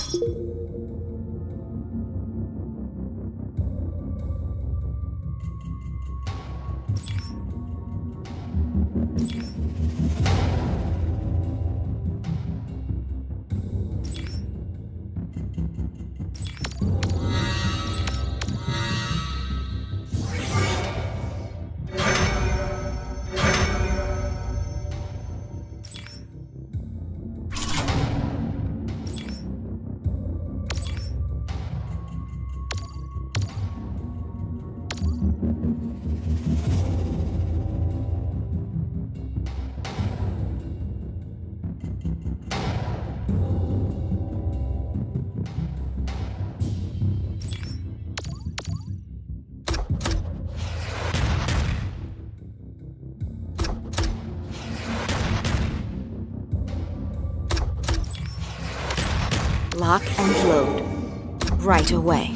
Lock and load. Right away.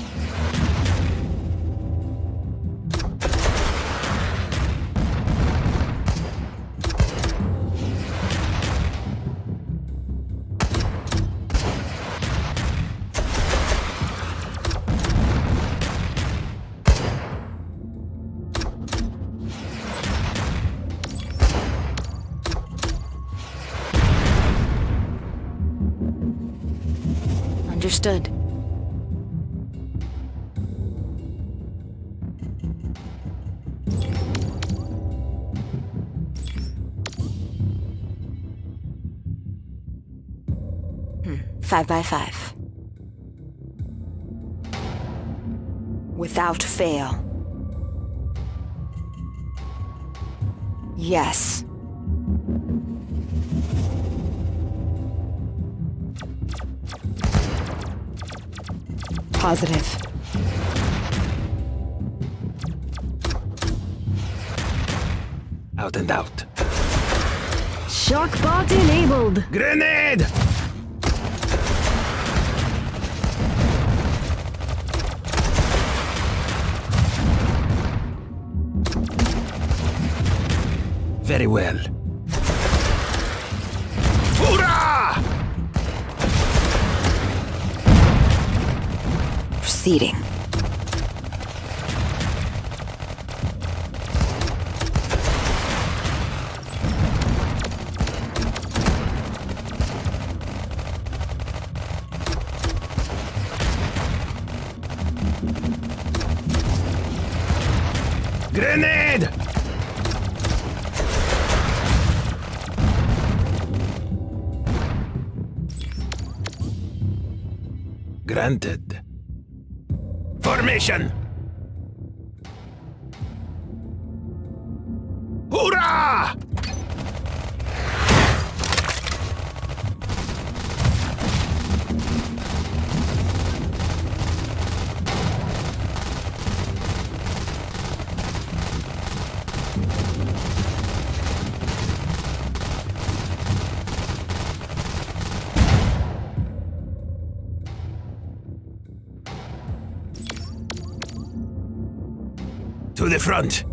Understood. Five by 5. Without fail. Yes. Positive. Out and out. Shockbot enabled. Grenade! Very well. Hoorah! Proceeding. Grenade! Granted. Formation! Hoorah! To the front!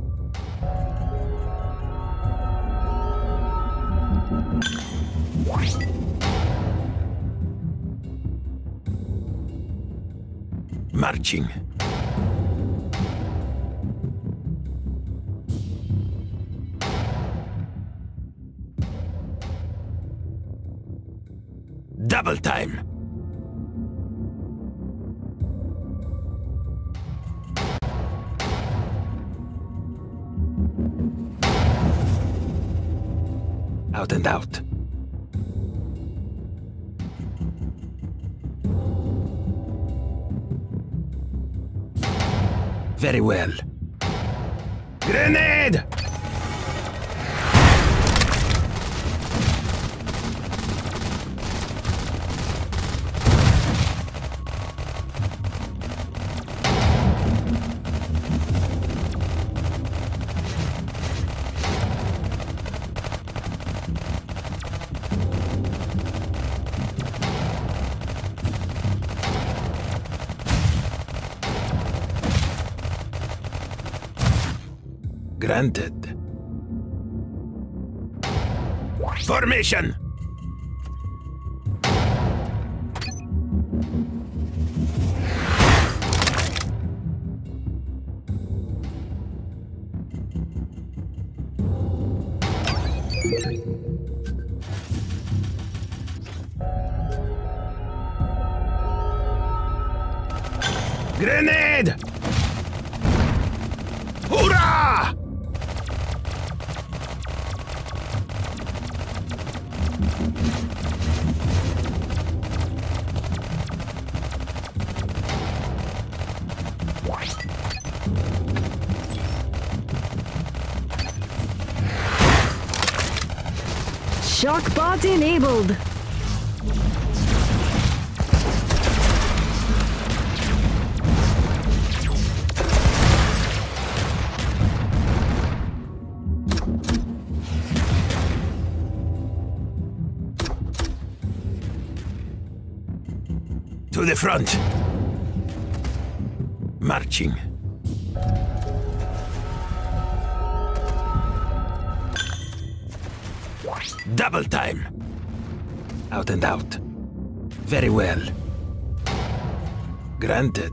Marching. Double time! Out and out. Very well. Grenade! Granted. Formation! Grenade! Hurrah! Shockbot enabled. To the front. Marching. Double time. Out and out. Very well. Granted.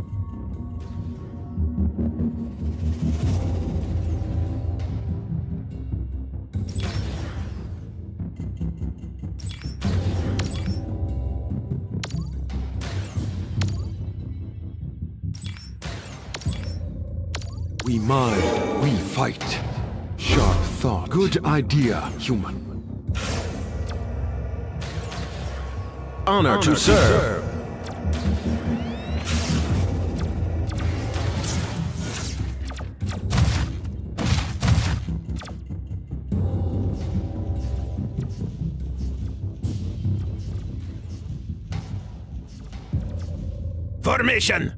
We mind, we fight. Sharp thought. Good idea, human. Honor to serve. Formation!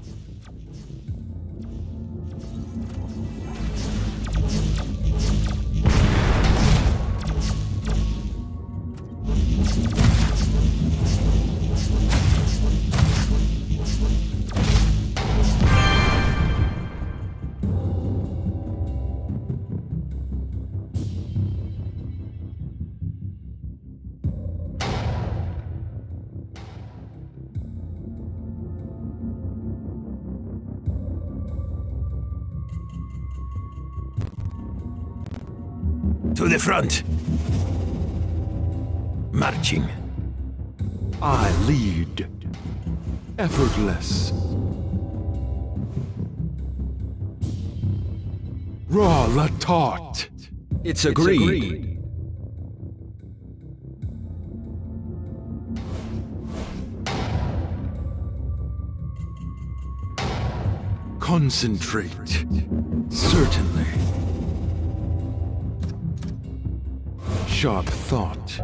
To the front. Marching. I lead. Effortless. Raw la taught. It's agreed. Concentrate. Certainly. Sharp thought.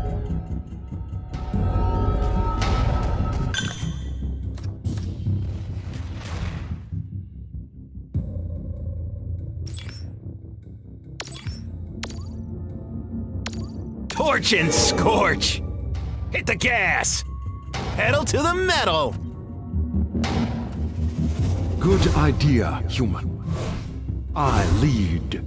Torch and scorch! Hit the gas! Pedal to the metal! Good idea, human. I lead.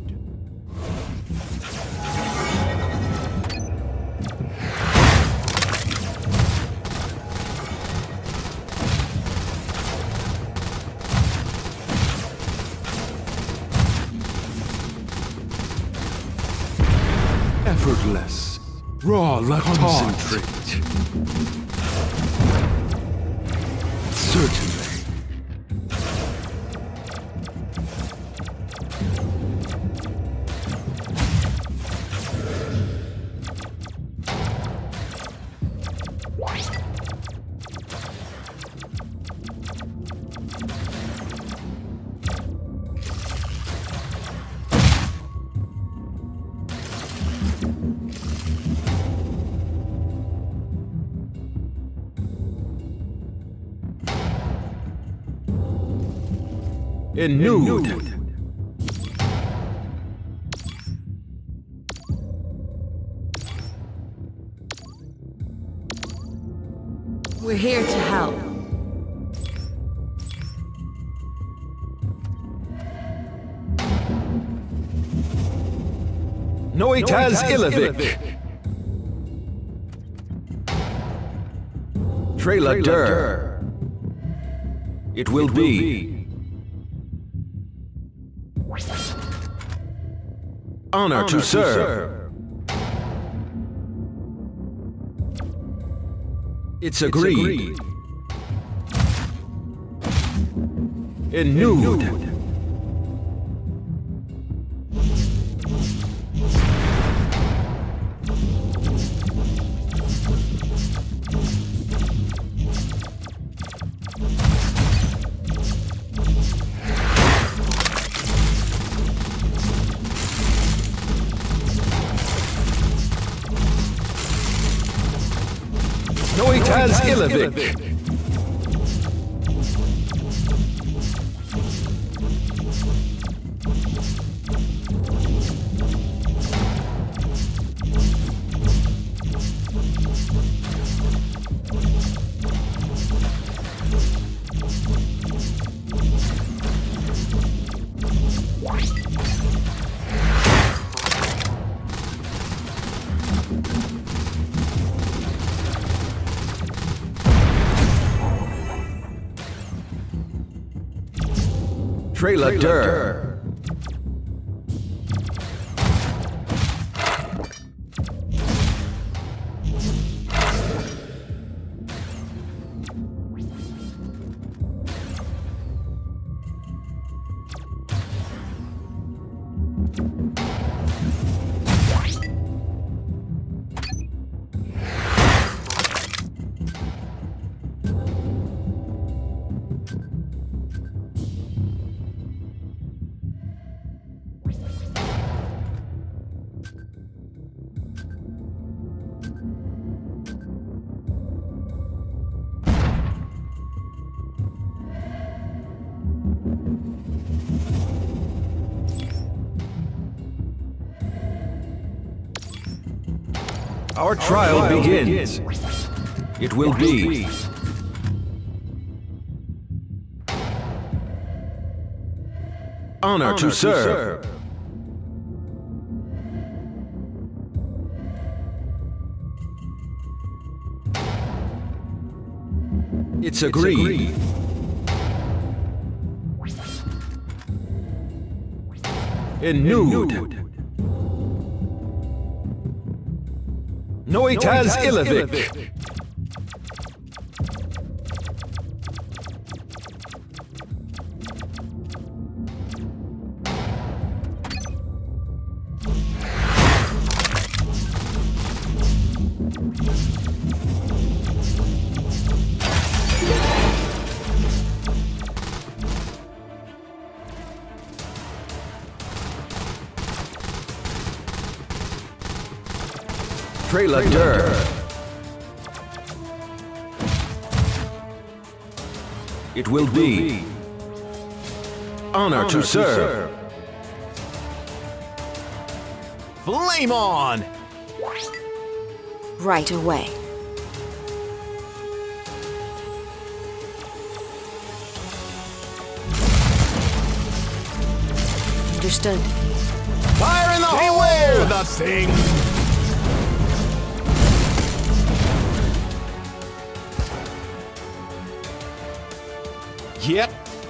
Effortless. Raw la concentrate. Certainly. In nude. We're here to help. Noitas Ilovic. Trailer Dur. It will be. Honor to serve. It's agreed. In nude. Noitas Ilovic. Trailer Dur. Our trial begins. It will be. Honor to serve. It's agreed. In nude. Noitas Ilovic. Trailer Dur. It will be. Honor to serve. Flame on! Right away. Understood. Fire in the hole! Beware the thing! Yep.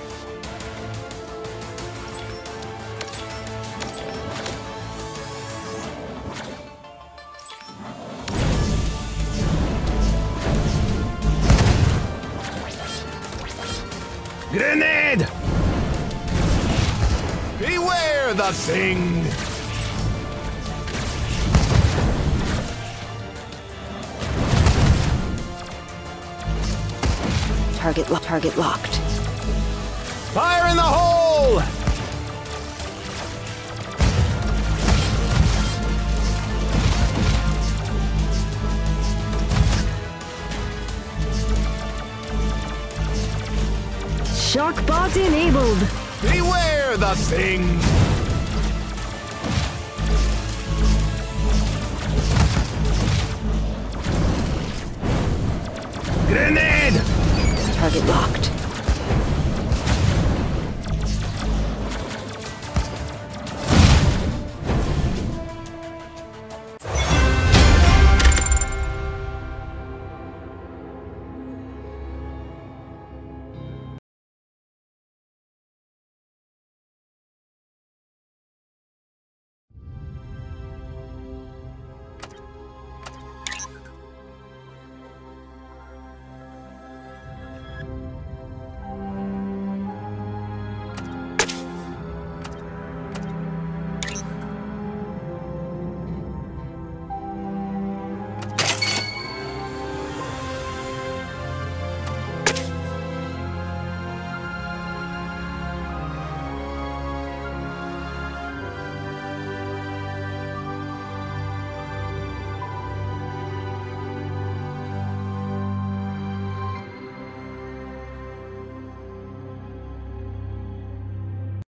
Grenade! Beware the thing! Target locked. Fire in the hole! Shock bot enabled. Beware the thing!